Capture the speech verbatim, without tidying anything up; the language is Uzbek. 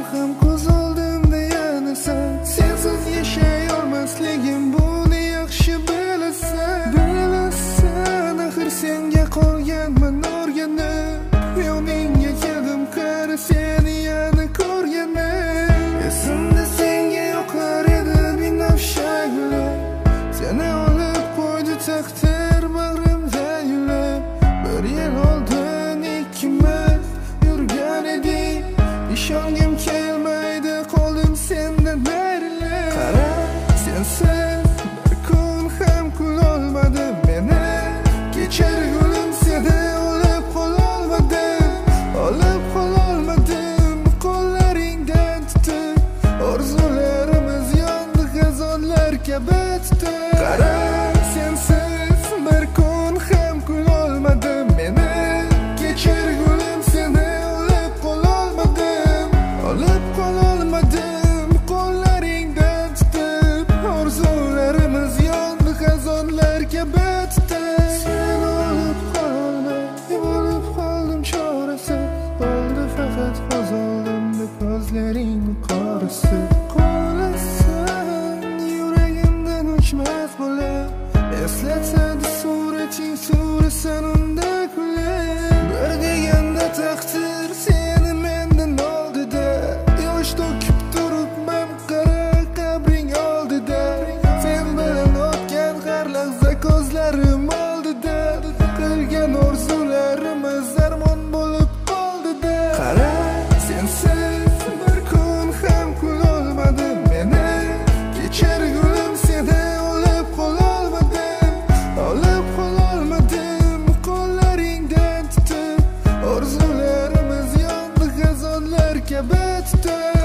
ham ko'z oldimda yana sen. Sensiz yashay olmasligim buni yaxshi bilasan. Bilasan, axir senga qolganman o'rganib. Yoningga keldim qara seni yana ko'rganim. Esimda senga yoqar edi binafsha gullar. Seni olib qo'ydi taqdir bag'rimda yulib. Bir yil oldin ikkimiz yurgan edik. Ishongim kelmaydi qoldim sendan ayrilib. Qara, sensiz bir kun ham kulolmadim meni. Kechir gulim seni olib qololmadim. Olib qololmadim qo'llaringdan tutib. Orzularimiz yondi xazonlar kabi tutib. Qara, sensiz bir kun ham kulolmadim meni. Kechir gulim seni olib qololmadim. Olib qololmadim qo'llaringdan tutib. Orzularimiz yondi xazonlar kabi tutib. Sen olib qololmay bo'lib qoldim chorasiz. Bo'ldi faqat ko'z oldimda ko'zlaringni qorasi. Qolasan yuragimdan o'chmas bo'lib. Eslatadi surating surasan unda kulib. Bir deganda taqdir seni mendan oldida. Yosh to'kib turibman qara qabring oldida. Sen bilan o'tgan har lahza ko'zlarim oldida. Qilgan orzularimiz armon bo'lib qoldida. Qara, sensiz bir kun ham kulolmadim meni. Kechir gulim seni olib qololmadim. Olib qololmadim qo'llaringdan tutib. Orzularimiz yondi xazonlar kabi tutib.